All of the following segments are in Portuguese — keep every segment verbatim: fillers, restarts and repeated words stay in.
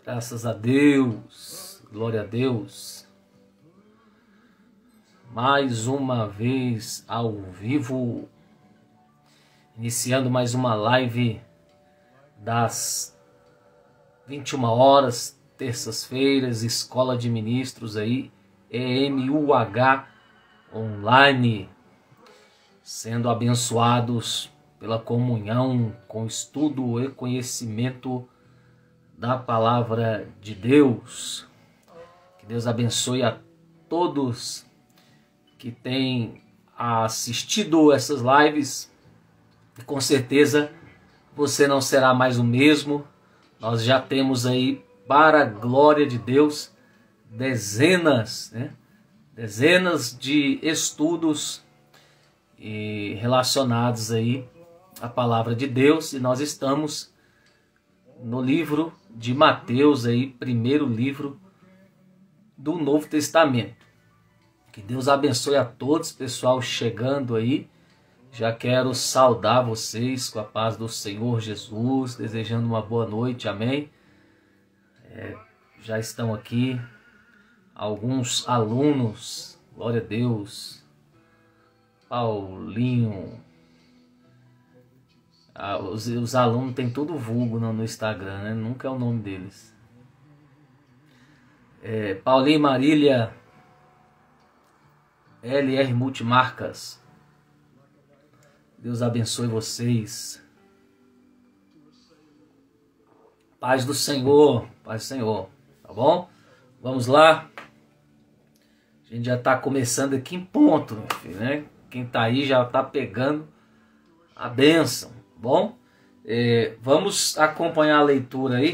Graças a Deus, glória a Deus. Mais uma vez ao vivo, iniciando mais uma live das vinte e uma horas, terças-feiras, Escola de Ministros aí, E M U H online, sendo abençoados pela comunhão com estudo e conhecimento da palavra de Deus. Que Deus abençoe a todos que têm assistido essas lives. E com certeza você não será mais o mesmo. Nós já temos aí, para a glória de Deus, dezenas, né? dezenas de estudos e relacionados aí à palavra de Deus. E nós estamos no livro de Mateus, aí, primeiro livro do Novo Testamento. Que Deus abençoe a todos, pessoal chegando aí. Já quero saudar vocês com a paz do Senhor Jesus, desejando uma boa noite, amém. É, já estão aqui alguns alunos, glória a Deus. Paulinho, ah, os, os alunos têm tudo vulgo no, no Instagram, né? Nunca é o nome deles. É, Paulinho e Marília, L R Multimarcas. Deus abençoe vocês. Paz do Senhor, paz do Senhor, tá bom? Vamos lá. A gente já está começando aqui em ponto, meu filho, né? Quem tá aí já tá pegando a bênção, bom? É, vamos acompanhar a leitura aí.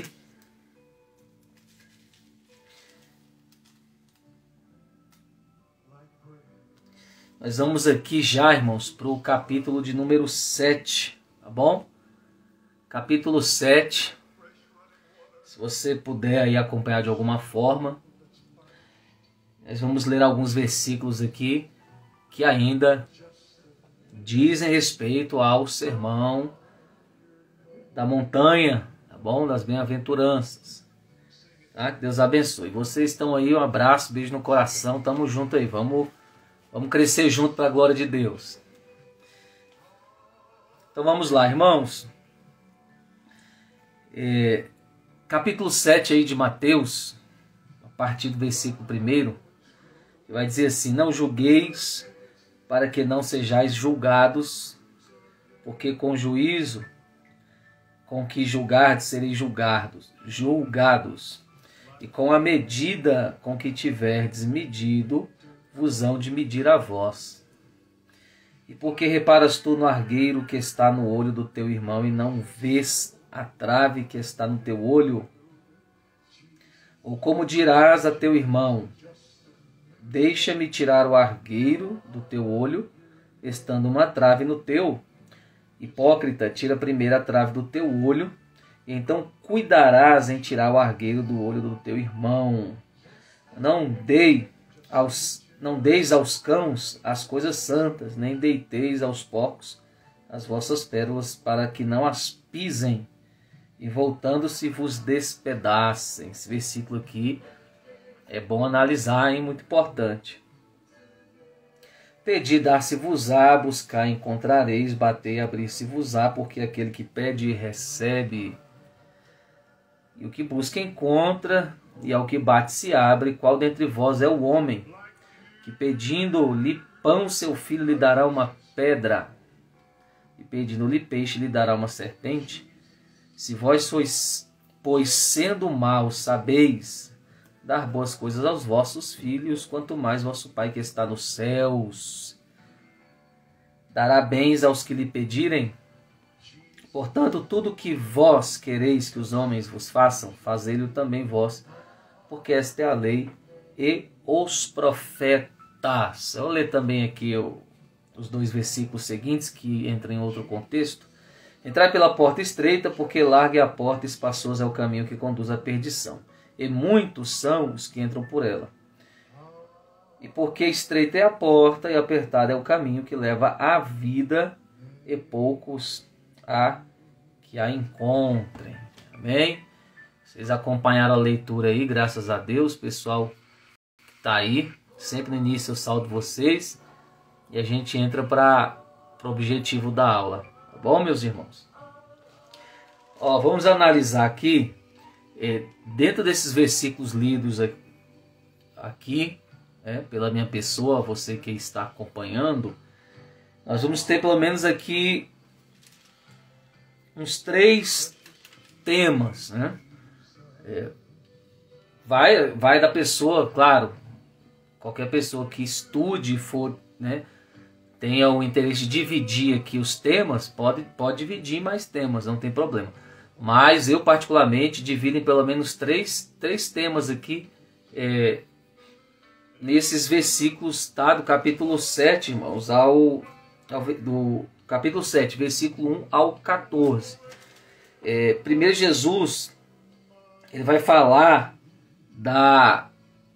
Nós vamos aqui já, irmãos, para o capítulo de número sete, tá bom? Capítulo sete. Se você puder aí acompanhar de alguma forma. Nós vamos ler alguns versículos aqui que ainda dizem respeito ao sermão da montanha, tá bom? Das bem-aventuranças. Tá? Que Deus abençoe. Vocês estão aí, um abraço, beijo no coração, tamo junto aí, vamos, vamos crescer junto para a glória de Deus. Então vamos lá, irmãos. É, capítulo sete aí de Mateus, a partir do versículo primeiro, vai dizer assim: não julgueis para que não sejais julgados, porque com juízo com que julgardes sereis julgados, julgados, e com a medida com que tiverdes medido, vos hão de medir a vós. E porque reparas tu no argueiro que está no olho do teu irmão, e não vês a trave que está no teu olho? Ou como dirás a teu irmão: deixa-me tirar o argueiro do teu olho, estando uma trave no teu? Hipócrita, tira primeiro a trave do teu olho, e então cuidarás em tirar o argueiro do olho do teu irmão. Não dei aos, não deis aos cães as coisas santas, nem deiteis aos porcos as vossas pérolas, para que não as pisem, e voltando-se vos despedacem. Esse versículo aqui é bom analisar, hein? Muito importante. Pedi, dar-se-vos-á, buscar, encontrareis, batei, abrir-se-vos-á, porque aquele que pede, recebe, e o que busca, encontra, e ao que bate, se abre. Qual dentre vós é o homem que, pedindo-lhe pão, seu filho lhe dará uma pedra? E pedindo-lhe peixe, lhe dará uma serpente? Se vós sois, pois sendo maus, sabeis dar boas coisas aos vossos filhos, quanto mais vosso Pai que está nos céus dará bens aos que lhe pedirem. Portanto, tudo que vós quereis que os homens vos façam, fazei-lo também vós, porque esta é a lei e os profetas. Eu vou ler também aqui o, os dois versículos seguintes, que entram em outro contexto. Entrai pela porta estreita, porque larga é a porta e espaçoso é o caminho que conduz à perdição, e muitos são os que entram por ela. E porque estreita é a porta e apertado é o caminho que leva à vida, e poucos há que a encontrem. Amém? Vocês acompanharam a leitura aí, graças a Deus, pessoal que tá aí. Sempre no início eu saldo vocês e a gente entra para o objetivo da aula. Tá bom, meus irmãos? Ó, vamos analisar aqui, é, dentro desses versículos lidos aqui, aqui é, pela minha pessoa, você que está acompanhando, nós vamos ter pelo menos aqui uns três temas, né? É, vai, vai da pessoa, claro, qualquer pessoa que estude e for, né, tenha o interesse de dividir aqui os temas, pode, pode dividir mais temas, não tem problema. Mas eu particularmente divido em pelo menos três, três temas aqui, é, nesses versículos, tá, do capítulo sete, irmãos, ao, ao do capítulo sete, versículo um ao quatorze. É, primeiro Jesus, ele vai falar da,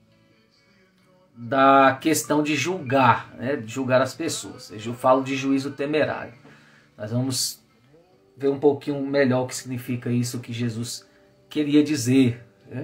da questão de julgar, né, de julgar as pessoas. Eu falo de juízo temerário. Nós vamos ver um pouquinho melhor o que significa isso que Jesus queria dizer, né?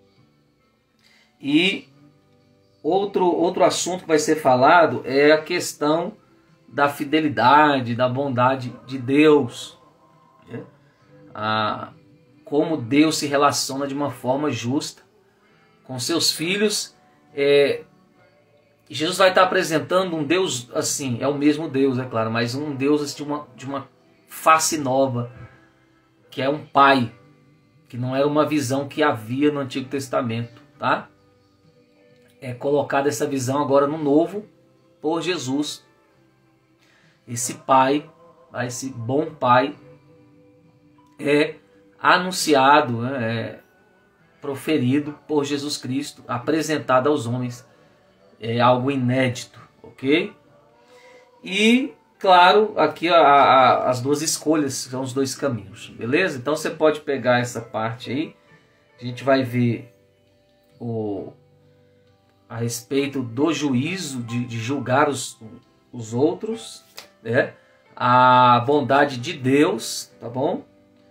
E outro, outro assunto que vai ser falado é a questão da fidelidade, da bondade de Deus, né? Ah, como Deus se relaciona de uma forma justa com seus filhos. É, Jesus vai estar apresentando um Deus assim, é o mesmo Deus, é claro, mas um Deus assim, de, uma, de uma face nova, que é um pai, que não era uma visão que havia no Antigo Testamento, tá? É colocada essa visão agora no Novo por Jesus. Esse pai, esse bom pai, é anunciado, é proferido por Jesus Cristo, apresentado aos homens, é algo inédito, ok? E, claro, aqui a, a, as duas escolhas são os dois caminhos, beleza? Então você pode pegar essa parte aí, a gente vai ver o, a respeito do juízo, de, de julgar os, os outros, né? A bondade de Deus, tá bom?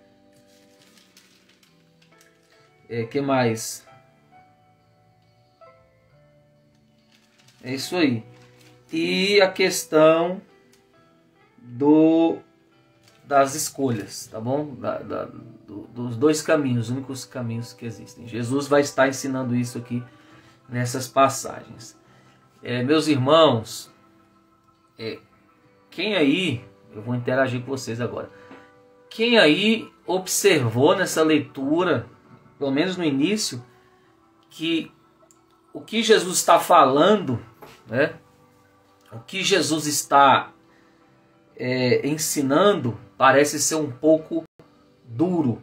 É, que mais? É isso aí. E a questão do, das escolhas, tá bom? Da, da, do, dos dois caminhos, os únicos caminhos que existem. Jesus vai estar ensinando isso aqui nessas passagens. É, meus irmãos, é, quem aí, eu vou interagir com vocês agora. Quem aí observou nessa leitura, pelo menos no início, que o que Jesus está falando, né? O que Jesus está é, ensinando parece ser um pouco duro.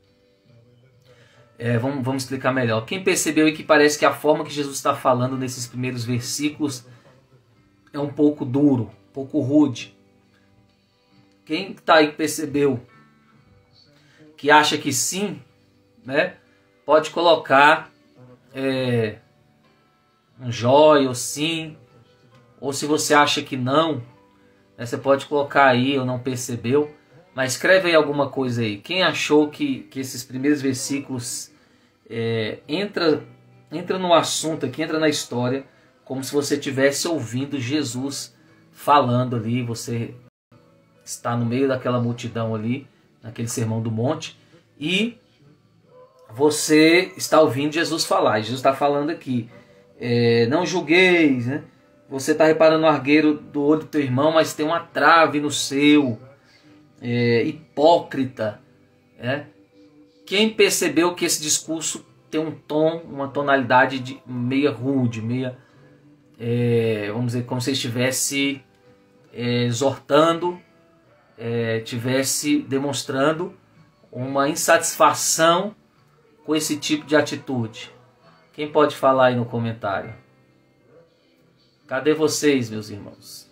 É, vamos, vamos explicar melhor. Quem percebeu aí que parece que a forma que Jesus está falando nesses primeiros versículos é um pouco duro, um pouco rude? Quem está aí que percebeu, que acha que sim, né? Pode colocar é, um joia ou sim, ou se você acha que não, né, você pode colocar aí ou não percebeu, mas escreve aí alguma coisa aí. Quem achou que, que esses primeiros versículos é, entra, entra no assunto aqui, entra na história, como se você estivesse ouvindo Jesus falando ali, você está no meio daquela multidão ali, naquele sermão do monte, e você está ouvindo Jesus falar. E Jesus está falando aqui, é, não julgueis, né? Você está reparando no argueiro do olho do teu irmão, mas tem uma trave no seu. É, hipócrita. É? Quem percebeu que esse discurso tem um tom, uma tonalidade de meia rude, meia, é, vamos dizer, como se estivesse é, exortando, é, estivesse demonstrando uma insatisfação com esse tipo de atitude? Quem pode falar aí no comentário? Cadê vocês, meus irmãos?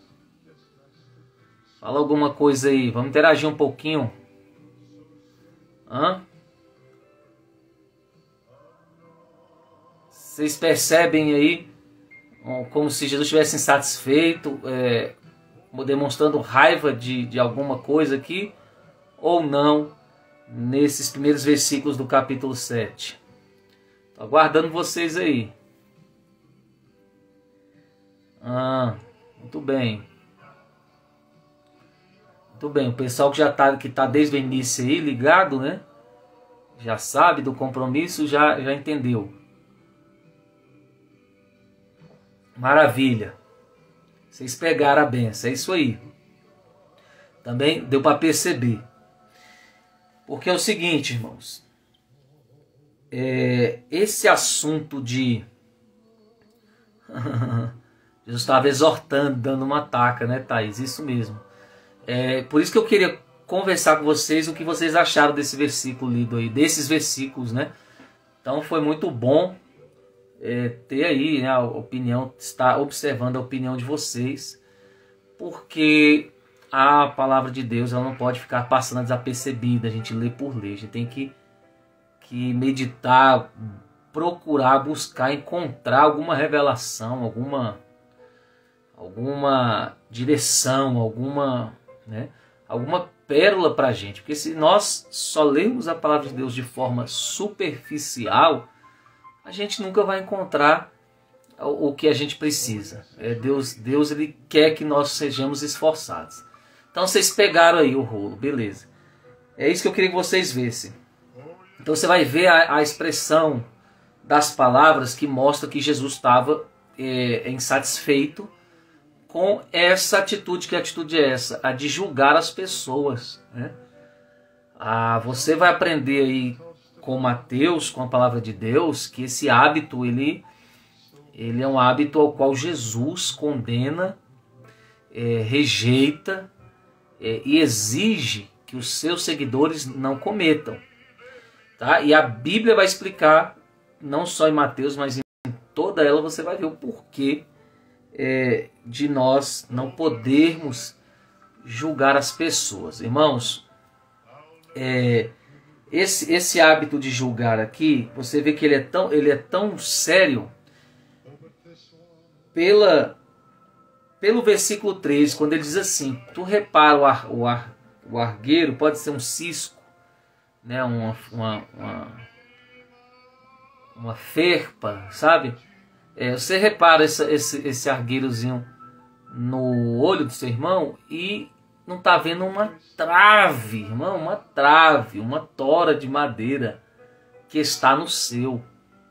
Fala alguma coisa aí. Vamos interagir um pouquinho. Hã? Vocês percebem aí como se Jesus estivesse insatisfeito, é, demonstrando raiva de, de alguma coisa aqui? Ou não? nesses primeiros versículos do capítulo sete. Estou aguardando vocês aí. Ah, muito bem. Muito bem, o pessoal que já está que tá desde o início aí, ligado, né? Já sabe do compromisso, já, já entendeu. Maravilha. Vocês pegaram a benção, é isso aí. Também deu para perceber. Porque é o seguinte, irmãos. É, esse assunto de... Jesus estava exortando, dando uma taca, né, Thaís? Isso mesmo. É, por isso que eu queria conversar com vocês o que vocês acharam desse versículo lido aí, desses versículos, né? Então foi muito bom é, ter aí, né, a opinião, estar observando a opinião de vocês, porque a palavra de Deus ela não pode ficar passando desapercebida, a gente lê por ler, a gente tem que, que meditar, procurar, buscar, encontrar alguma revelação, alguma, alguma direção, alguma... Né? Alguma pérola para a gente, porque se nós só lermos a palavra de Deus de forma superficial, a gente nunca vai encontrar o, o que a gente precisa. É, Deus, Deus ele quer que nós sejamos esforçados. Então vocês pegaram aí o rolo, beleza. É isso que eu queria que vocês vissem. Então você vai ver a, a expressão das palavras que mostra que Jesus estava é, insatisfeito com essa atitude. Que atitude é essa? A de julgar as pessoas. Né? Ah, você vai aprender aí com Mateus, com a palavra de Deus, que esse hábito ele, ele é um hábito ao qual Jesus condena, é, rejeita é, e exige que os seus seguidores não cometam. Tá? E a Bíblia vai explicar, não só em Mateus, mas em toda ela você vai ver o porquê É, de nós não podermos julgar as pessoas. Irmãos, é, esse, esse hábito de julgar aqui, você vê que ele é tão, ele é tão sério pela, pelo versículo três, quando ele diz assim, tu repara o, ar, o, ar, o argueiro, pode ser um cisco, né, uma, uma, uma, uma ferpa, sabe? É, você repara essa, esse, esse argueirozinho no olho do seu irmão e não está vendo uma trave, irmão, uma trave, uma tora de madeira que está no seu.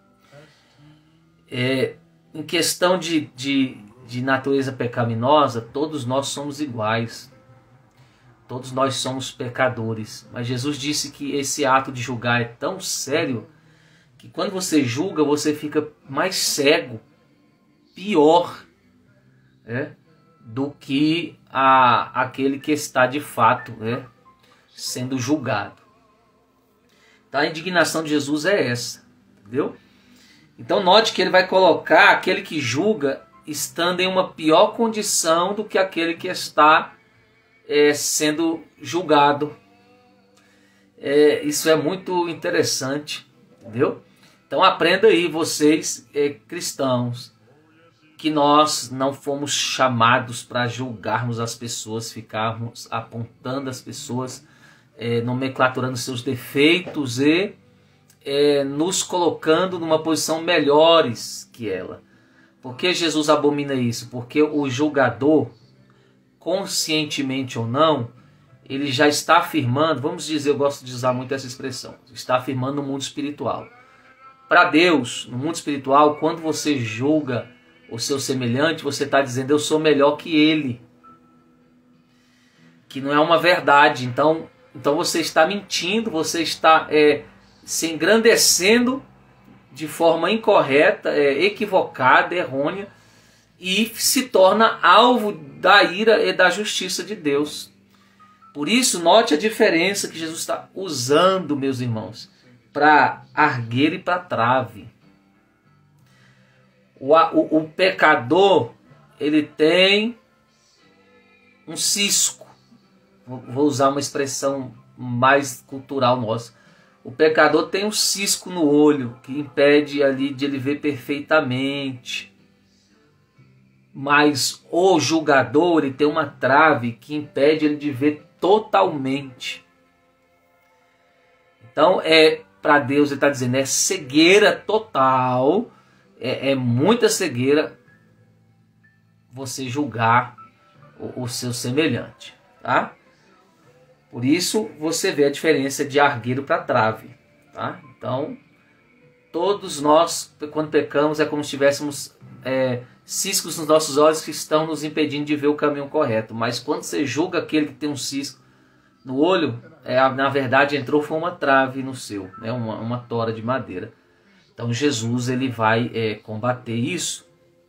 É, em questão de, de, de natureza pecaminosa, todos nós somos iguais. Todos nós somos pecadores. Mas Jesus disse que esse ato de julgar é tão sério que quando você julga, você fica mais cego, pior, né, do que a, aquele que está de fato, né, sendo julgado. Então a indignação de Jesus é essa, entendeu? Então note que ele vai colocar aquele que julga estando em uma pior condição do que aquele que está é, sendo julgado. É, isso é muito interessante, entendeu? Então aprenda aí, vocês é, cristãos, que nós não fomos chamados para julgarmos as pessoas, ficarmos apontando as pessoas, é, nomenclaturando seus defeitos e é, nos colocando numa posição melhores que ela. Por que Jesus abomina isso? Porque o julgador, conscientemente ou não, ele já está afirmando, vamos dizer, eu gosto de usar muito essa expressão, está afirmando no mundo espiritual. Para Deus, no mundo espiritual, quando você julga o seu semelhante, você está dizendo, eu sou melhor que ele. Que não é uma verdade. Então, então você está mentindo, você está é, se engrandecendo de forma incorreta, é, equivocada, errônea, e se torna alvo da ira e da justiça de Deus. Por isso, note a diferença que Jesus está usando, meus irmãos, para argueiro e para trave. O, o, o pecador, ele tem um cisco. Vou usar uma expressão mais cultural nossa. O pecador tem um cisco no olho que impede ali de ele ver perfeitamente. Mas o julgador, ele tem uma trave que impede ele de ver totalmente. Então, é para Deus, ele está dizendo, é cegueira total, é, é muita cegueira você julgar o, o seu semelhante, tá? Por isso, você vê a diferença de argueiro para trave, tá? Então, todos nós, quando pecamos, é como se tivéssemos é, ciscos nos nossos olhos que estão nos impedindo de ver o caminho correto. Mas quando você julga aquele que tem um cisco no olho, é, na verdade entrou foi uma trave no seu, né? uma, uma tora de madeira. Então Jesus ele vai é, combater isso.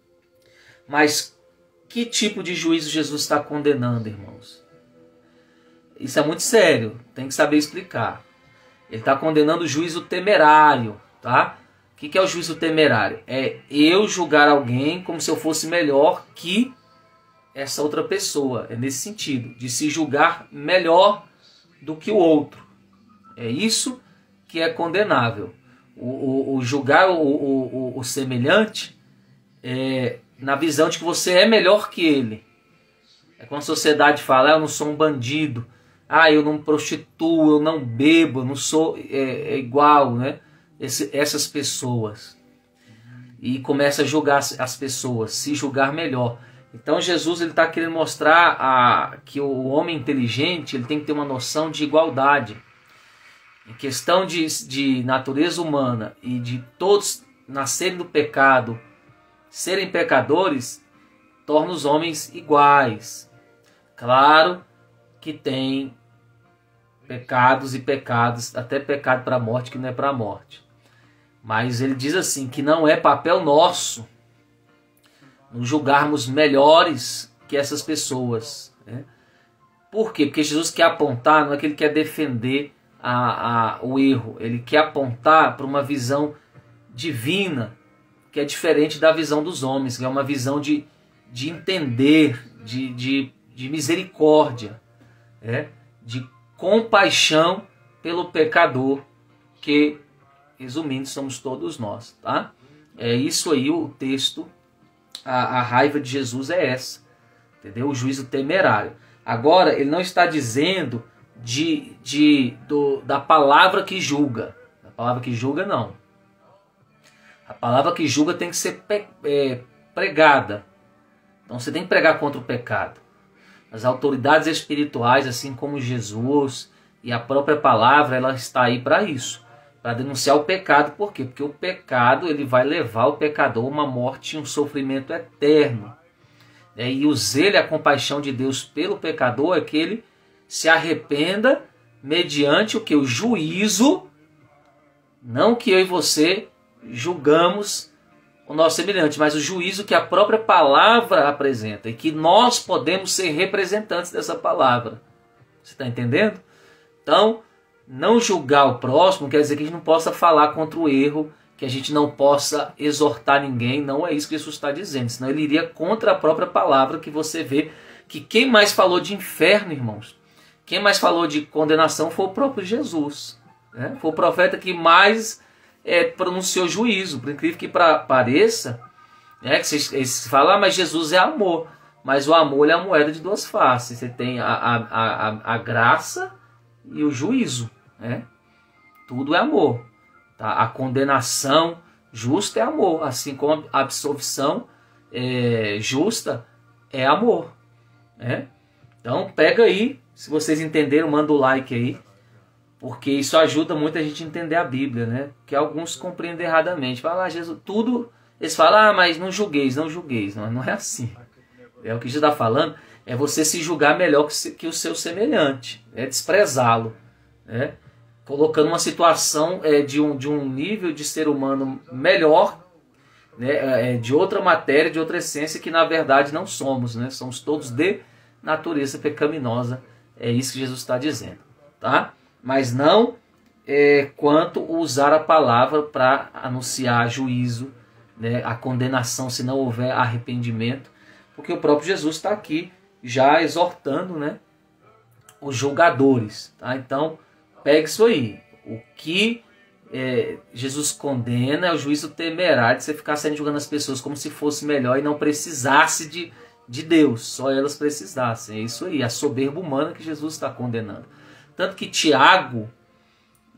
Mas que tipo de juízo Jesus está condenando, irmãos? Isso é muito sério, tem que saber explicar. Ele está condenando o juízo temerário, tá? O que, que é o juízo temerário? É eu julgar alguém como se eu fosse melhor que essa outra pessoa. É nesse sentido, de se julgar melhor do que o outro. É isso que é condenável. O, o, o julgar o, o, o, o semelhante é, na visão de que você é melhor que ele. É quando a sociedade fala, ah, eu não sou um bandido, ah, eu não prostituo, eu não bebo, eu não sou é, é igual, né? Esse, essas pessoas. E começa a julgar as pessoas, se julgar melhor. Então Jesus está querendo mostrar a, que o homem inteligente ele tem que ter uma noção de igualdade. Em questão de, de natureza humana e de todos nascerem do pecado, serem pecadores, torna os homens iguais. Claro que tem pecados e pecados, até pecado para a morte que não é para a morte. Mas ele diz assim, que não é papel nosso nos julgarmos melhores que essas pessoas. Né? Por quê? Porque Jesus quer apontar, não é que ele quer defender a, a, o erro, ele quer apontar para uma visão divina, que é diferente da visão dos homens, que é uma visão de, de entender, de, de, de misericórdia, né? De compaixão pelo pecador, que, resumindo, somos todos nós. Tá? É isso aí o texto. A, a raiva de Jesus é essa, entendeu? O juízo temerário. Agora, ele não está dizendo de, de, do, da palavra que julga. A palavra que julga, não. A palavra que julga tem que ser é, pregada. Então, você tem que pregar contra o pecado. As autoridades espirituais, assim como Jesus e a própria palavra, ela está aí para isso. Para denunciar o pecado. Por quê? Porque o pecado ele vai levar o pecador a uma morte e um sofrimento eterno. E o zelo e a compaixão de Deus pelo pecador é que ele se arrependa mediante o que? O juízo, não que eu e você julgamos o nosso semelhante, mas o juízo que a própria palavra apresenta e que nós podemos ser representantes dessa palavra. Você está entendendo? Então, não julgar o próximo quer dizer que a gente não possa falar contra o erro, que a gente não possa exortar ninguém. Não é isso que Jesus está dizendo, senão ele iria contra a própria palavra, que você vê que quem mais falou de inferno, irmãos, quem mais falou de condenação foi o próprio Jesus. Né? Foi o profeta que mais é, pronunciou juízo, por incrível que pra, pareça, né? Que vocês, vocês falam, ah, mas Jesus é amor, mas o amor é a moeda de duas faces, você tem a, a, a, a graça e o juízo. Né? Tudo é amor. Tá? A condenação justa é amor, assim como a absolvição é, justa é amor. Né? Então pega aí, se vocês entenderam, manda o like aí, porque isso ajuda muito a gente a entender a Bíblia, né? Que alguns compreendem erradamente. Fala, ah, Jesus, tudo. Eles falam, ah, mas não julgueis, não julgueis. Não, não é assim. É o que Jesus está falando, é você se julgar melhor que, que o seu semelhante, é desprezá-lo, né? Colocando uma situação é, de, um, de um nível de ser humano melhor, né? É, de outra matéria, de outra essência, que na verdade não somos, né? Somos todos de natureza pecaminosa. É isso que Jesus está dizendo, tá? Mas não é, quanto usar a palavra para anunciar juízo, né? A condenação se não houver arrependimento, porque o próprio Jesus está aqui já exortando, né? Os julgadores, tá? Então, pegue isso aí. O que é, Jesus condena é o juízo temerário de você ficar saindo julgando as pessoas como se fosse melhor e não precisasse de, de Deus, só elas precisassem. É isso aí, a soberba humana que Jesus está condenando. Tanto que Tiago,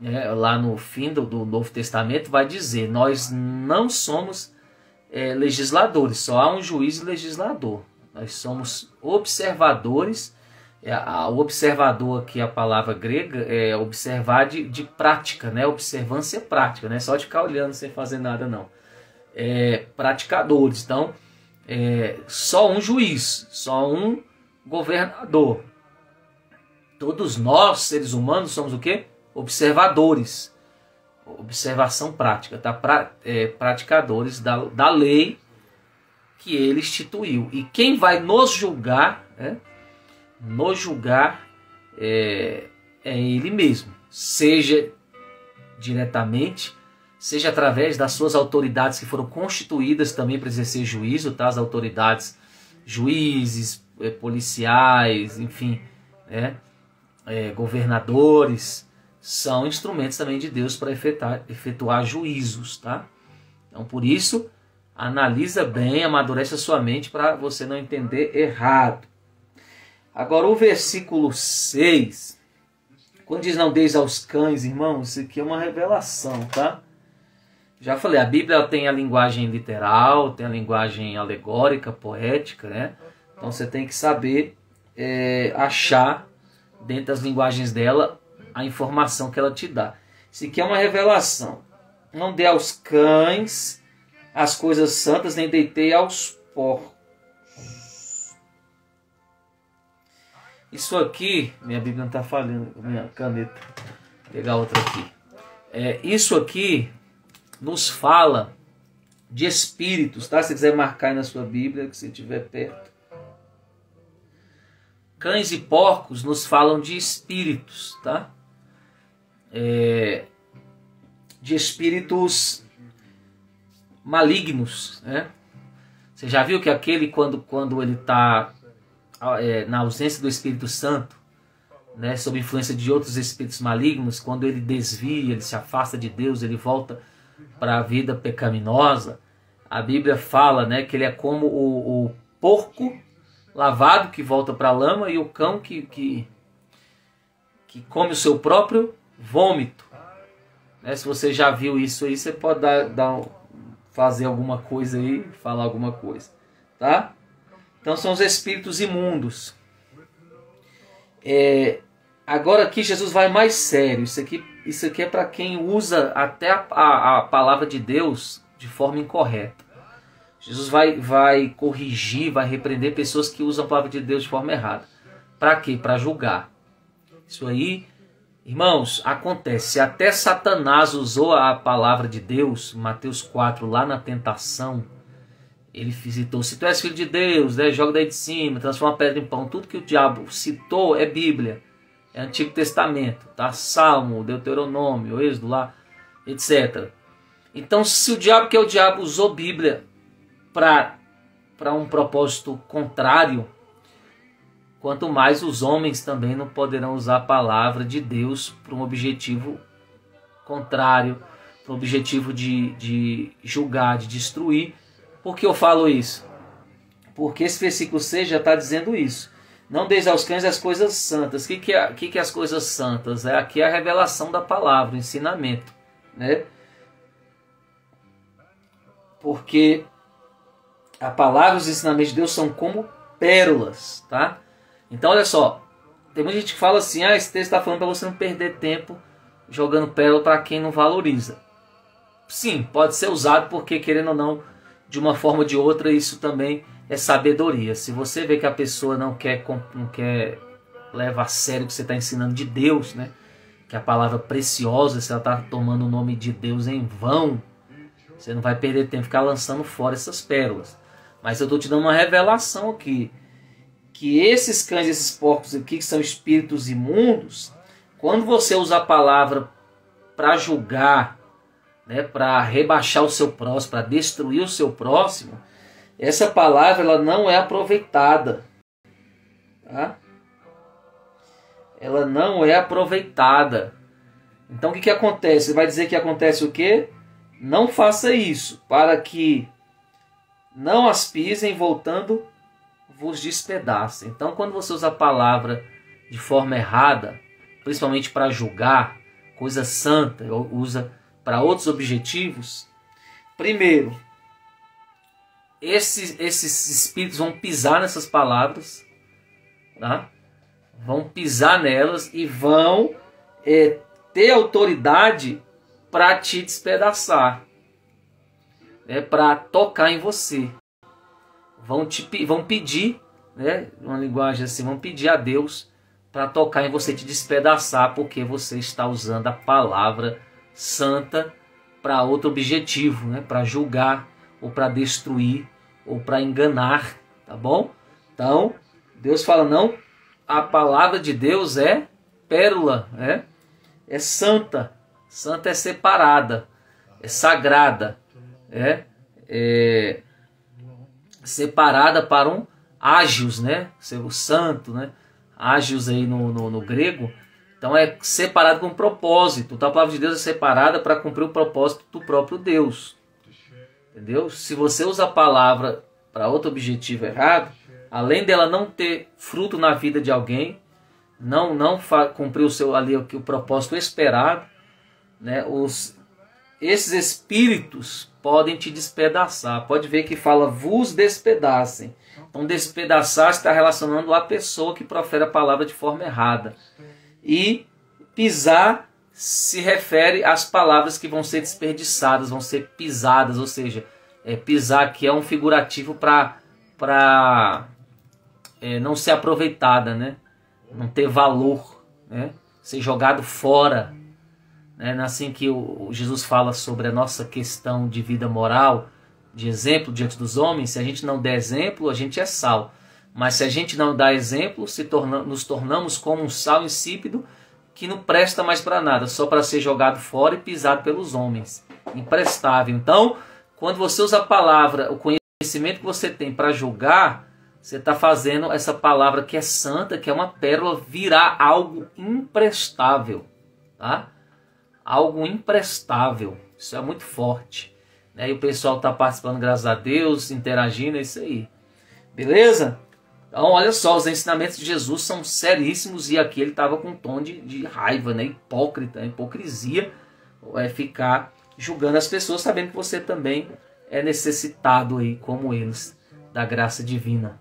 né, lá no fim do, do Novo Testamento, vai dizer: nós não somos é, legisladores, só há um juiz e legislador. Nós somos observadores. O observador aqui, a palavra grega, é observar de, de prática, né? Observância prática, não é só de ficar olhando sem fazer nada, não. É, praticadores. Então, é, só um juiz, só um governador. Todos nós, seres humanos, somos o quê? Observadores. Observação prática, tá? Pra, é, praticadores da, da lei que ele instituiu. E quem vai nos julgar, né? Nos julgar é, é ele mesmo, seja diretamente, seja através das suas autoridades que foram constituídas também para exercer juízo, tá? As autoridades, juízes, é, policiais, enfim, né? é, governadores, são instrumentos também de Deus para efetuar, efetuar juízos, tá? Então, por isso, analisa bem, amadurece a sua mente para você não entender errado. Agora o versículo seis, quando diz não deis aos cães, irmãos, isso aqui é uma revelação, tá? Já falei, a Bíblia tem a linguagem literal, tem a linguagem alegórica, poética, né? Então você tem que saber é, achar dentro das linguagens dela a informação que ela te dá. Isso aqui é uma revelação. Não dê aos cães as coisas santas, nem deitei aos porcos. Isso aqui, minha Bíblia não está falhando, minha caneta, vou pegar outra aqui. É, isso aqui nos fala de espíritos, tá? Se quiser marcar aí na sua Bíblia, que você estiver perto. Cães e porcos nos falam de espíritos, tá? É, de espíritos malignos, né? Você já viu que aquele, quando, quando ele está... É, na ausência do Espírito Santo, né, sob influência de outros espíritos malignos, quando ele desvia, ele se afasta de Deus, ele volta para a vida pecaminosa, a Bíblia fala, né, que ele é como o, o porco lavado que volta para a lama e o cão que, que, que come o seu próprio vômito. Né, se você já viu isso aí, você pode dar, dar, fazer alguma coisa aí, falar alguma coisa, tá? Então são os espíritos imundos. É, agora aqui Jesus vai mais sério. Isso aqui, isso aqui é para quem usa até a, a, a palavra de Deus de forma incorreta. Jesus vai, vai corrigir, vai repreender pessoas que usam a palavra de Deus de forma errada. Para quê? Para julgar. Isso aí, irmãos, acontece. Até Satanás usou a palavra de Deus, Mateus quatro, lá na tentação. Ele citou, se tu és filho de Deus, né, joga daí de cima, transforma a pedra em pão. Tudo que o diabo citou é Bíblia, é Antigo Testamento, tá? Salmo, Deuteronômio, Êxodo lá, etcétera. Então, se o diabo, que é o diabo, usou Bíblia para para um propósito contrário, quanto mais os homens também não poderão usar a palavra de Deus para um objetivo contrário, para um objetivo de, de julgar, de destruir. Por que eu falo isso? Porque esse versículo seis já está dizendo isso. Não deis aos cães as coisas santas. O que, que, é, que, que é as coisas santas? É aqui a revelação da palavra, o ensinamento, né? Porque a palavra e os ensinamentos de Deus são como pérolas, tá? Então olha só, tem muita gente que fala assim, ah, esse texto está falando para você não perder tempo jogando pérola para quem não valoriza. Sim, pode ser usado porque, querendo ou não, de uma forma ou de outra, isso também é sabedoria. Se você vê que a pessoa não quer, não quer levar a sério o que você está ensinando de Deus, né? Que é a palavra preciosa, se ela está tomando o nome de Deus em vão, você não vai perder tempo ficar lançando fora essas pérolas. Mas eu estou te dando uma revelação aqui, que esses cães, esses porcos aqui, que são espíritos imundos, quando você usa a palavra para julgar, né, para rebaixar o seu próximo, para destruir o seu próximo, essa palavra ela não é aproveitada, tá? Ela não é aproveitada. Então o que, que acontece? Você vai dizer que acontece o quê? Não faça isso, para que não as pisem, voltando vos despedacem. Então quando você usa a palavra de forma errada, principalmente para julgar, coisa santa, usa para outros objetivos. Primeiro, esses, esses espíritos vão pisar nessas palavras, tá? Vão pisar nelas e vão é, ter autoridade para te despedaçar, né? Para tocar em você. Vão, te, vão pedir, né? Uma linguagem assim, vão pedir a Deus para tocar em você, te despedaçar, porque você está usando a palavra santa para outro objetivo, né? Para julgar, ou para destruir, ou para enganar, tá bom? Então, Deus fala, não, a palavra de Deus é pérola, né? É santa, santa é separada, é sagrada, é, é separada para um ágios, né? Ser o santo, né? Ágios aí no, no, no grego. Então é separado com propósito. Então a palavra de Deus é separada para cumprir o propósito do próprio Deus. Entendeu? Se você usa a palavra para outro objetivo errado, além dela não ter fruto na vida de alguém, não não cumprir o seu ali o, o propósito esperado, né? Os esses espíritos podem te despedaçar. Pode ver que fala vos despedacem. Então despedaçar está relacionando a pessoa que profere a palavra de forma errada. E pisar se refere às palavras que vão ser desperdiçadas, vão ser pisadas, ou seja, é, pisar aqui é um figurativo para para é, não ser aproveitada, né? Não ter valor, né? Ser jogado fora. É assim que o Jesus fala sobre a nossa questão de vida moral, de exemplo diante dos homens. Se a gente não der exemplo, a gente é sal. Mas se a gente não dá exemplo, se torna, nos tornamos como um sal insípido que não presta mais para nada, só para ser jogado fora e pisado pelos homens. Imprestável. Então, quando você usa a palavra, o conhecimento que você tem para julgar, você está fazendo essa palavra que é santa, que é uma pérola, virar algo imprestável, tá? Algo imprestável. Isso é muito forte, né? E o pessoal está participando, graças a Deus, interagindo, é isso aí. Beleza? Então, olha só, os ensinamentos de Jesus são seríssimos e aqui ele estava com um tom de, de raiva, né? Hipócrita, hipocrisia, é ficar julgando as pessoas, sabendo que você também é necessitado aí, como eles, da graça divina.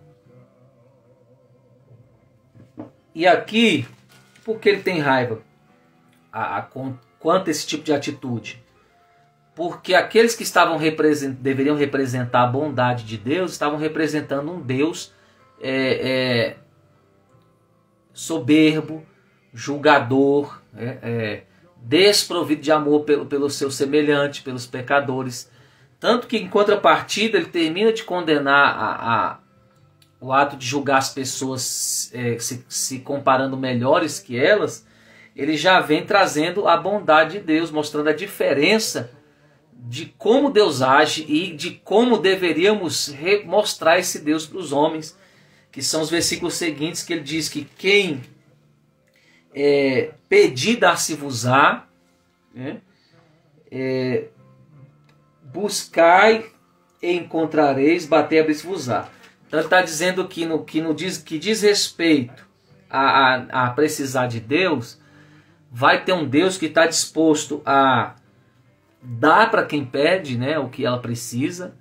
E aqui, por que ele tem raiva? A, a, quanto a esse tipo de atitude? Porque aqueles que estavam represent, deveriam representar a bondade de Deus, estavam representando um Deus é, é, soberbo, julgador, é, é, desprovido de amor pelo, pelo seu semelhante, pelos pecadores. Tanto que, em contrapartida, ele termina de condenar a, a, o ato de julgar as pessoas é, se, se comparando melhores que elas. Ele já vem trazendo a bondade de Deus, mostrando a diferença de como Deus age e de como deveríamos mostrar esse Deus para os homens, que são os versículos seguintes, que ele diz que quem é, pedir, dar-se-vos-á, né? é, buscai e encontrareis, batei, abrir-se-vos-á. Então ele está dizendo que no que, no diz, que diz respeito a, a, a precisar de Deus, vai ter um Deus que está disposto a dar para quem pede, né, o que ela precisa,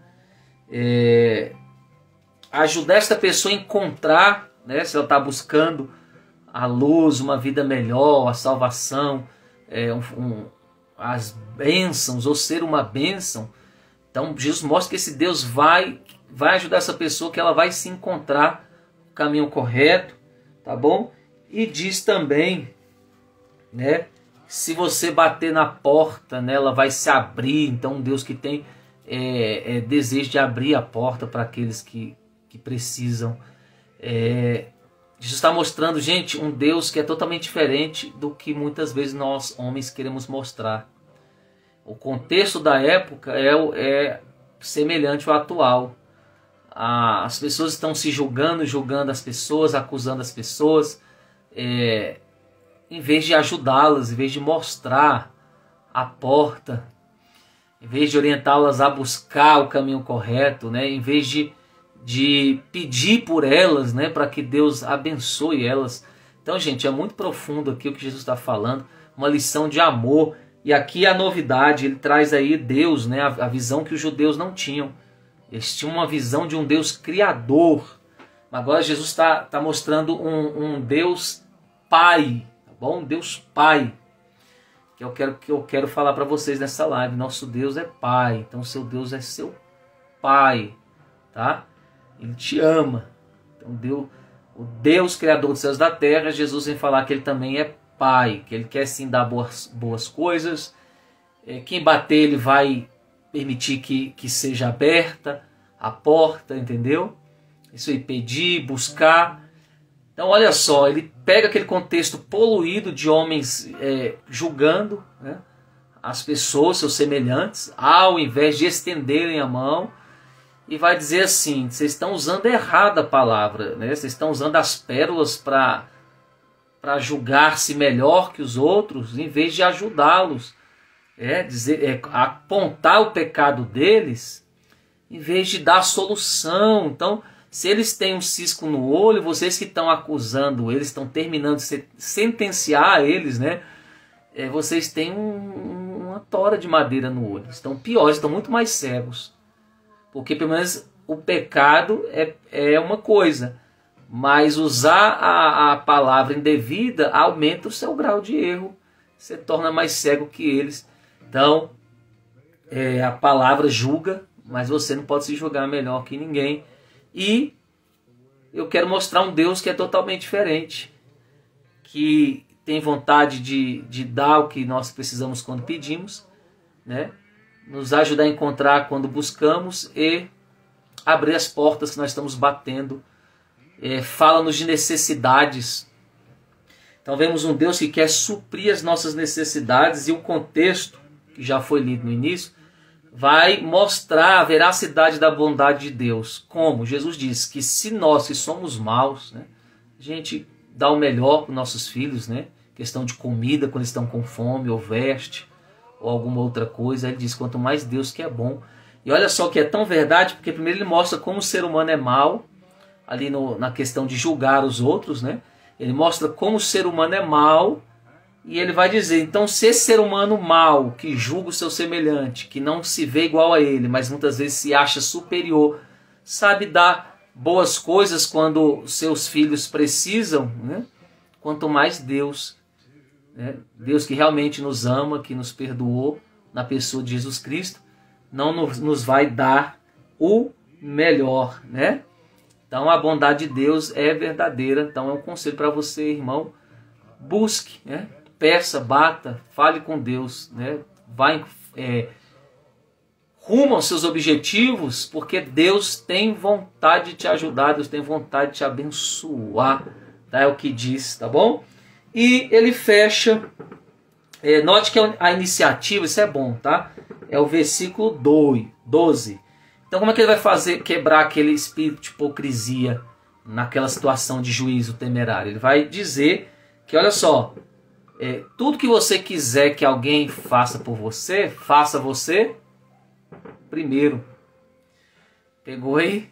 é, ajudar esta pessoa a encontrar, né, se ela está buscando a luz, uma vida melhor, a salvação, é, um, um, as bênçãos, ou ser uma bênção. Então Jesus mostra que esse Deus vai, vai ajudar essa pessoa, que ela vai se encontrar o caminho correto, tá bom? E diz também, né, se você bater na porta, né, ela vai se abrir. Então um Deus que tem é, é, desejo de abrir a porta para aqueles que, que precisam. É, Jesus está mostrando, gente, um Deus que é totalmente diferente do que muitas vezes nós, homens, queremos mostrar. O contexto da época é, é semelhante ao atual. Ah, as pessoas estão se julgando, julgando as pessoas, acusando as pessoas, é, em vez de ajudá-las, em vez de mostrar a porta, em vez de orientá-las a buscar o caminho correto, né? Em vez de, de pedir por elas, né? Para que Deus abençoe elas. Então, gente, é muito profundo aqui o que Jesus está falando, uma lição de amor. E aqui a novidade, ele traz aí Deus, né, a, a visão que os judeus não tinham. Eles tinham uma visão de um Deus criador. Agora Jesus está tá mostrando um, um Deus Pai, tá bom? Deus Pai. Que eu quero, que eu quero falar para vocês nessa live. Nosso Deus é Pai, então seu Deus é seu Pai, tá? Ele te ama. Então Deus, o Deus Criador dos céus e da terra, Jesus vem falar que ele também é Pai, que ele quer sim dar boas, boas coisas. É, quem bater, ele vai permitir que, que seja aberta a porta, entendeu? Isso aí, pedir, buscar. Então olha só, ele pega aquele contexto poluído de homens é, julgando, né, as pessoas, seus semelhantes, ao invés de estenderem a mão, e vai dizer assim, vocês estão usando errado a palavra, né? Vocês estão usando as pérolas para para julgar-se melhor que os outros, em vez de ajudá-los. É, dizer, é, apontar o pecado deles, em vez de dar a solução. Então, se eles têm um cisco no olho, vocês que estão acusando eles, estão terminando de sentenciar eles, né? É, vocês têm um, uma tora de madeira no olho. Estão piores, estão muito mais cegos. Porque pelo menos o pecado é, é uma coisa, mas usar a, a palavra indevida aumenta o seu grau de erro. Você torna mais cego que eles. Então, é, a palavra julga, mas você não pode se julgar melhor que ninguém. E eu quero mostrar um Deus que é totalmente diferente, que tem vontade de, de dar o que nós precisamos quando pedimos, né? Nos ajudar a encontrar quando buscamos e abrir as portas que nós estamos batendo. É, fala-nos de necessidades. Então vemos um Deus que quer suprir as nossas necessidades, e o contexto, que já foi lido no início, vai mostrar a veracidade da bondade de Deus. Como? Jesus diz que se nós que somos maus, né, a gente dá o melhor para os nossos filhos, né, questão de comida quando estão com fome, ou veste, ou alguma outra coisa, ele diz quanto mais Deus que é bom. E olha só que é tão verdade, porque primeiro ele mostra como o ser humano é mau, ali no, na questão de julgar os outros, né? Ele mostra como o ser humano é mau, e ele vai dizer, então se esse ser humano mau, que julga o seu semelhante, que não se vê igual a ele, mas muitas vezes se acha superior, sabe dar boas coisas quando seus filhos precisam, né? Quanto mais Deus, né? Deus que realmente nos ama, que nos perdoou na pessoa de Jesus Cristo, não nos, nos vai dar o melhor, né? Então a bondade de Deus é verdadeira. Então é um conselho para você, irmão. Busque, né? Peça, bata, fale com Deus, né? Vai é, rumo aos seus objetivos, porque Deus tem vontade de te ajudar, Deus tem vontade de te abençoar, tá? É o que diz, tá bom? E ele fecha, é, note que a iniciativa, isso é bom, tá? É o versículo doze. Então como é que ele vai fazer, quebrar aquele espírito de hipocrisia naquela situação de juízo temerário? Ele vai dizer que, olha só, é, tudo que você quiser que alguém faça por você, faça você primeiro. Pegou aí?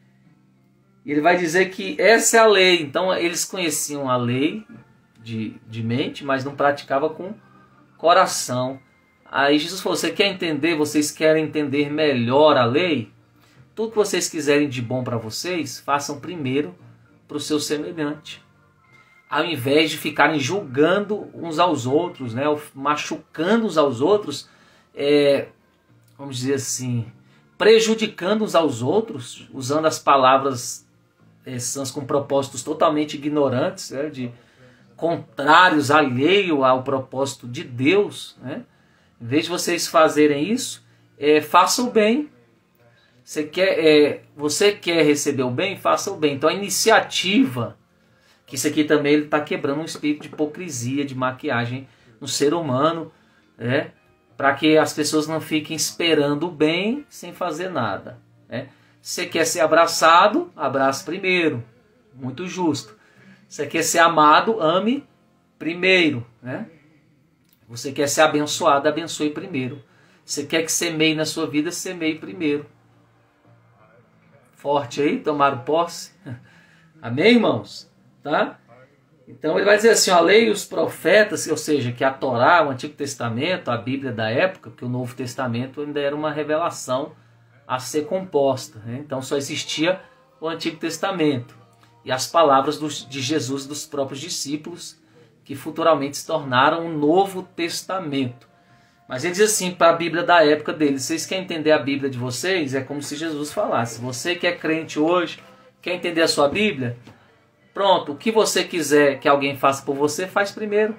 Ele vai dizer que essa é a lei. Então eles conheciam a lei de, de mente, mas não praticavam com coração. Aí Jesus falou, você quer entender, vocês querem entender melhor a lei? Tudo que vocês quiserem de bom para vocês, façam primeiro para o seu semelhante. Ao invés de ficarem julgando uns aos outros, né, machucando uns aos outros, é, vamos dizer assim, prejudicando uns aos outros, usando as palavras é, sãs com propósitos totalmente ignorantes, né, de contrários, alheio ao propósito de Deus, né? Em vez de vocês fazerem isso, é, façam o bem. Você quer, é, você quer receber o bem? Faça o bem. Então a iniciativa, que isso aqui também ele está quebrando um espírito de hipocrisia, de maquiagem no ser humano, né? Para que as pessoas não fiquem esperando o bem sem fazer nada, né? Você quer ser abraçado? Abrace primeiro. Muito justo. Você quer ser amado? Ame primeiro, né? Você quer ser abençoado, abençoe primeiro. Você quer que semeie na sua vida, semeie primeiro. Forte aí, tomaram posse? Amém, irmãos? Tá? Então ele vai dizer assim, ó, a lei e os profetas, ou seja, que a Torá, o Antigo Testamento, a Bíblia da época, que o Novo Testamento ainda era uma revelação a ser composta, né? Então só existia o Antigo Testamento e as palavras dos, de Jesus e dos próprios discípulos, que futuramente se tornaram o Novo Testamento. Mas ele diz assim, para a Bíblia da época deles, vocês querem entender a Bíblia de vocês? É como se Jesus falasse, você que é crente hoje, quer entender a sua Bíblia? Pronto, o que você quiser que alguém faça por você, faz primeiro.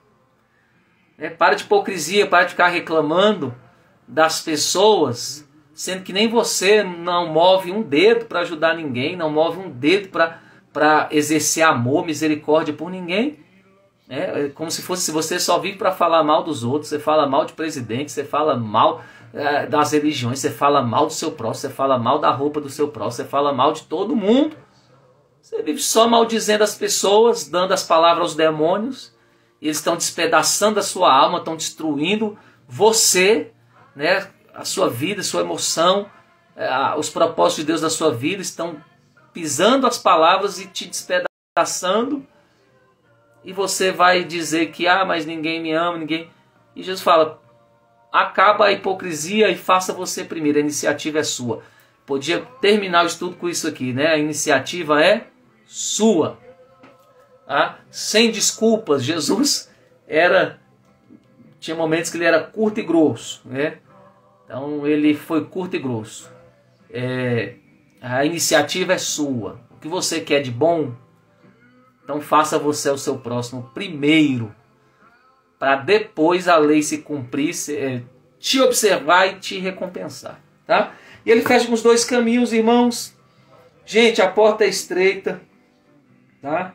É, para de hipocrisia, para de ficar reclamando das pessoas, sendo que nem você não move um dedo para ajudar ninguém, não move um dedo para exercer amor, misericórdia por ninguém. É como se fosse, se você só vive para falar mal dos outros, você fala mal de presidente, você fala mal é, das religiões, você fala mal do seu próximo, você fala mal da roupa do seu próximo, você fala mal de todo mundo. Você vive só maldizendo as pessoas, dando as palavras aos demônios. Eles estão despedaçando a sua alma, estão destruindo você, né? A sua vida, a sua emoção, os propósitos de Deus na sua vida. Estão pisando as palavras e te despedaçando. E você vai dizer que, ah, mas ninguém me ama, ninguém... E Jesus fala, acaba a hipocrisia e faça você primeiro, a iniciativa é sua. Podia terminar o estudo com isso aqui, né? A iniciativa é sua. Tá? Sem desculpas, Jesus era... Tinha momentos que ele era curto e grosso, né? Então ele foi curto e grosso. É, a iniciativa é sua. O que você quer de bom, então faça você o seu próximo primeiro, para depois a lei se cumprir, é, te observar e te recompensar. Tá? E ele fecha com os dois caminhos, irmãos. Gente, a porta é estreita. Tá?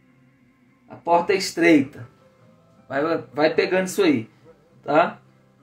A porta é estreita. Vai, vai pegando isso aí. Tá?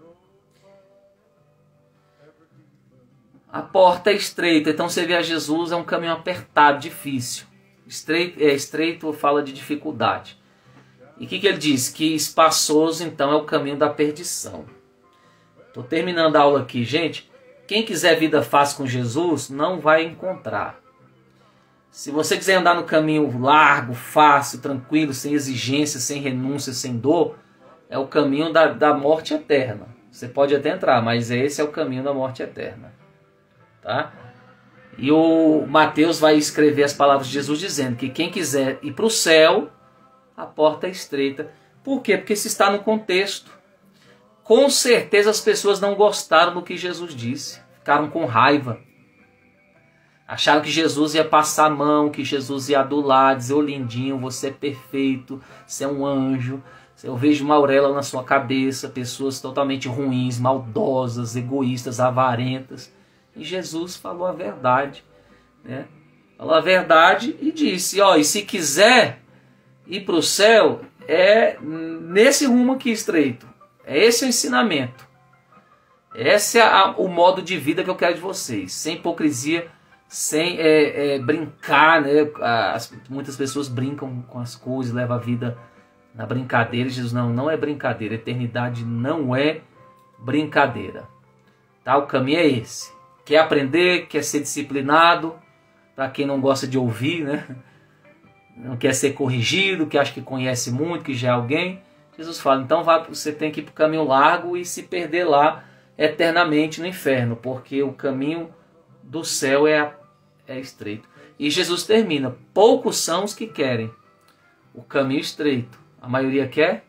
A porta é estreita. Então você vê a Jesus, é um caminho apertado, difícil. Estreito, é, estreito fala de dificuldade. E o que, que ele diz? Que espaçoso, então, é o caminho da perdição. Estou terminando a aula aqui, gente. Quem quiser vida fácil com Jesus, não vai encontrar. Se você quiser andar no caminho largo, fácil, tranquilo, sem exigência, sem renúncia, sem dor, é o caminho da, da morte eterna. Você pode até entrar, mas esse é o caminho da morte eterna. Tá? E o Mateus vai escrever as palavras de Jesus dizendo que quem quiser ir para o céu, a porta é estreita. Por quê? Porque se está no contexto. Com certeza as pessoas não gostaram do que Jesus disse. Ficaram com raiva. Acharam que Jesus ia passar a mão, que Jesus ia adular, dizer, ô lindinho, você é perfeito, você é um anjo. Eu vejo uma auréola na sua cabeça, pessoas totalmente ruins, maldosas, egoístas, avarentas. E Jesus falou a verdade, né? Falou a verdade e disse, ó, e se quiser ir para o céu, é nesse rumo aqui estreito. É esse o ensinamento. Esse é a, o modo de vida que eu quero de vocês. Sem hipocrisia, sem é, é, brincar, né? As, muitas pessoas brincam com as coisas, levam a vida na brincadeira. E Jesus, não, não é brincadeira. A eternidade não é brincadeira. Tá? O caminho é esse. Quer aprender, quer ser disciplinado, para quem não gosta de ouvir, né? Não quer ser corrigido, que acha que conhece muito, que já é alguém. Jesus fala, então vai, você tem que ir para o caminho largo e se perder lá eternamente no inferno, porque o caminho do céu é, é estreito. E Jesus termina, poucos são os que querem o caminho estreito. A maioria quer?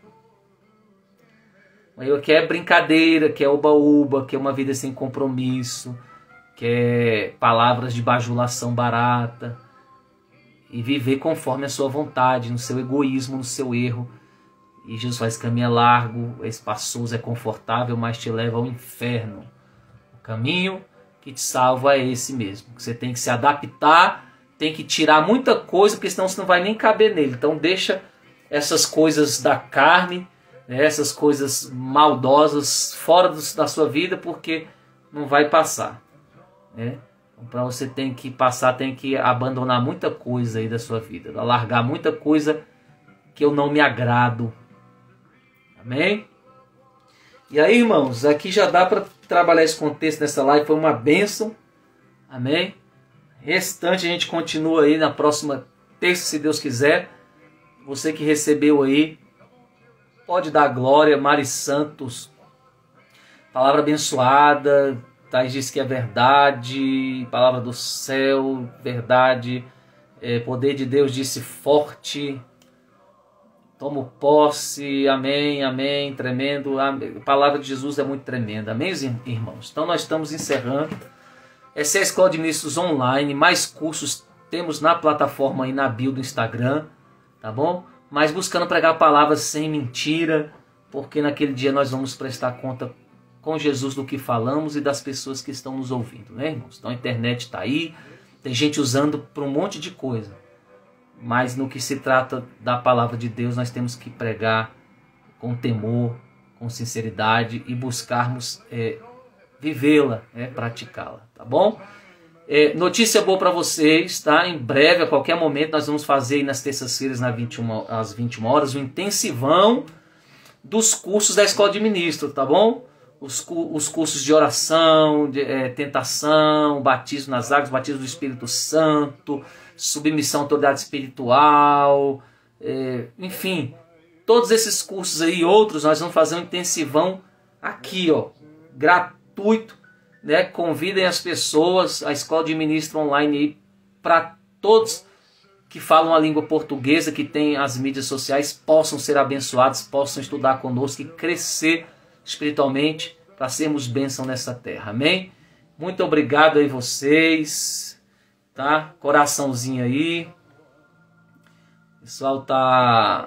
A maioria quer brincadeira, quer oba-oba, quer uma vida sem compromisso, quer palavras de bajulação barata e viver conforme a sua vontade, no seu egoísmo, no seu erro. E Jesus faz caminho é largo, é espaçoso, é confortável, mas te leva ao inferno. O caminho que te salva é esse mesmo. Você tem que se adaptar, tem que tirar muita coisa, porque senão você não vai nem caber nele. Então deixa essas coisas da carne, né, essas coisas maldosas fora do, da sua vida, porque não vai passar. Né? Então, para você tem que passar, tem que abandonar muita coisa aí da sua vida, largar muita coisa que eu não me agrado. Amém? E aí, irmãos, aqui já dá para trabalhar esse contexto nessa live, foi uma bênção. Amém? Restante a gente continua aí na próxima terça, se Deus quiser. Você que recebeu aí, pode dar glória. Mari Santos, palavra abençoada. Thais diz que é verdade, palavra do céu, verdade. É, poder de Deus disse forte. Tomo posse, amém, amém, tremendo. A palavra de Jesus é muito tremenda, amém, irmãos? Então nós estamos encerrando. Essa é a Escola de Ministros Online, mais cursos temos na plataforma e na bio do Instagram, tá bom? Mas buscando pregar palavras sem mentira, porque naquele dia nós vamos prestar conta com Jesus do que falamos e das pessoas que estão nos ouvindo, né, irmãos? Então a internet está aí, tem gente usando para um monte de coisa. Mas no que se trata da palavra de Deus, nós temos que pregar com temor, com sinceridade e buscarmos é, vivê-la, é, praticá-la, tá bom? É, notícia boa para vocês, tá? Em breve, a qualquer momento, nós vamos fazer aí nas terças-feiras, nas vinte e uma, às vinte e uma horas, o intensivão dos cursos da Escola de Ministro, tá bom? Os, os cursos de oração, de, é, tentação, batismo nas águas, batismo do Espírito Santo, submissão à autoridade espiritual, é, enfim, todos esses cursos aí e outros, nós vamos fazer um intensivão aqui, ó, gratuito, né? Convidem as pessoas, a Escola de Ministro Online aí, para todos que falam a língua portuguesa, que tem as mídias sociais, possam ser abençoados, possam estudar conosco e crescer espiritualmente para sermos bênção nessa terra, amém? Muito obrigado aí vocês, tá? Coraçãozinho aí, o pessoal tá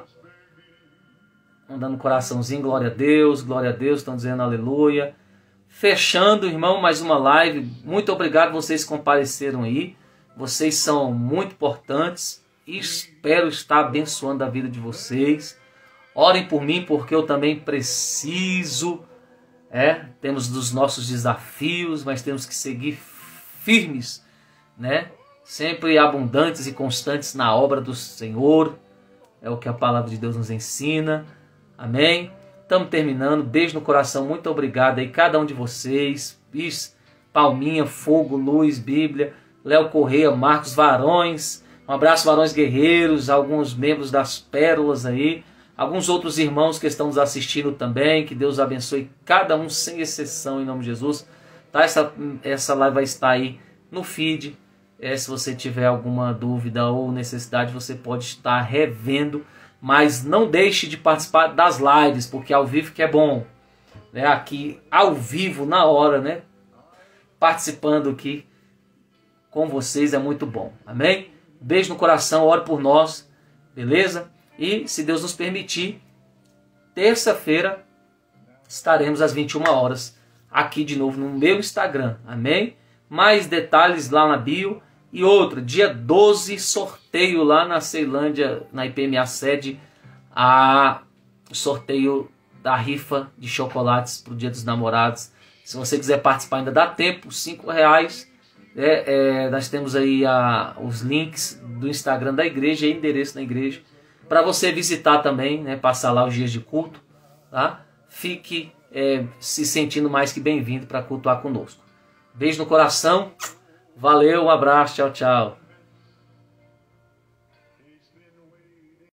mandando coraçãozinho, glória a Deus, glória a Deus, estão dizendo aleluia. Fechando, irmão, mais uma live, muito obrigado vocês que compareceram aí, vocês são muito importantes e espero estar abençoando a vida de vocês. Orem por mim, porque eu também preciso. É, temos dos nossos desafios, mas temos que seguir firmes, né? Sempre abundantes e constantes na obra do Senhor. É o que a palavra de Deus nos ensina. Amém? Estamos terminando. Beijo no coração. Muito obrigado aí, cada um de vocês. Bis, Palminha, Fogo, Luz, Bíblia, Léo Correia, Marcos Varões. Um abraço, Varões Guerreiros, alguns membros das Pérolas aí. Alguns outros irmãos que estão nos assistindo também, que Deus abençoe cada um sem exceção em nome de Jesus. Tá? Essa, essa live vai estar aí no feed. É, se você tiver alguma dúvida ou necessidade, você pode estar revendo. Mas não deixe de participar das lives, porque ao vivo que é bom. Né? Aqui ao vivo, na hora, né? Participando aqui com vocês é muito bom. Amém? Beijo no coração, ore por nós. Beleza? E, se Deus nos permitir, terça-feira estaremos às vinte e uma horas aqui de novo no meu Instagram. Amém? Mais detalhes lá na bio. E outro, dia doze, sorteio lá na Ceilândia, na I P M A sede, a sorteio da rifa de chocolates para o Dia dos Namorados. Se você quiser participar, ainda dá tempo, cinco reais. É, é, nós temos aí a, os links do Instagram da igreja e endereço na igreja, para você visitar também, né, passar lá os dias de culto, tá? Fique é, se sentindo mais que bem-vindo para cultuar conosco. Beijo no coração, valeu, um abraço, tchau, tchau.